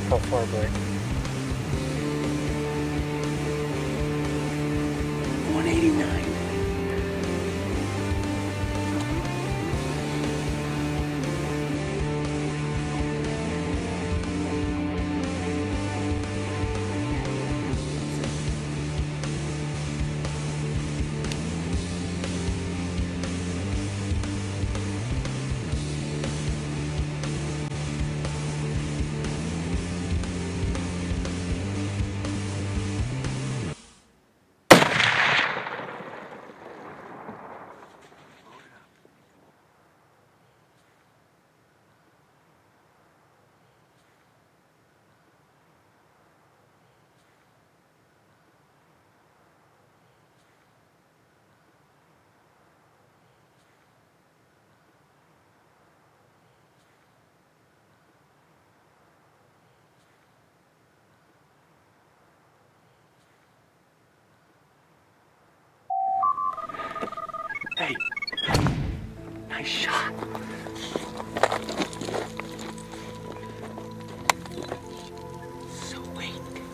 How far, Blake? 189. Hey, nice shot. Sweet.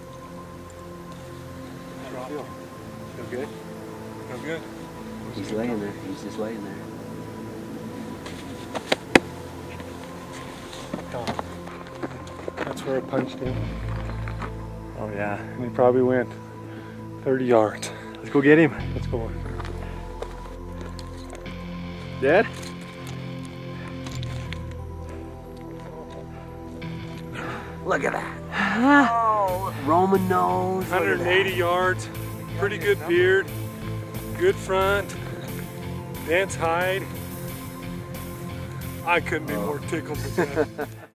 How do you feel? Feel good? Feel good? He's laying there. He's just laying there. Oh, that's where it punched him. Oh yeah, and he probably went 30 yards. Let's go get him. Let's go. Dead? Look at that. Oh, Roman nose. 180 yards. Pretty good beard. Good front. Dense hide. I couldn't be more tickled with that.